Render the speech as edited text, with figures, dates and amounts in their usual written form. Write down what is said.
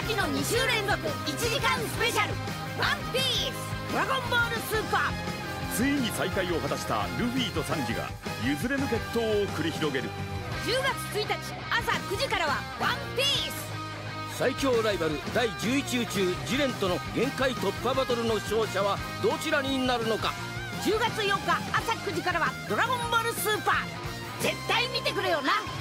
きの2週連続1時間スペシャルワンピースドラゴンボールスーパー。 ついに再会を果たしたルフィとサンジが譲れぬ決闘を繰り広げる。 10月1日朝9時からはワンピース。 最強ライバル第11宇宙ジレンとの限界突破バトルの勝者はどちらになるのか。 10月4日朝9時からはドラゴンボールスーパー。絶対見てくれよな。